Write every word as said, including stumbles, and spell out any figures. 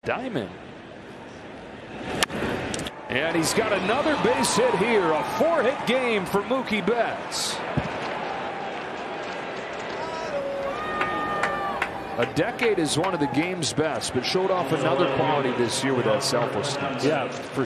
Diamond. And he's got another base hit here. A four-hit game for Mookie Betts. A decade is one of the game's best, but showed off another quality this year with that selflessness. Yeah. For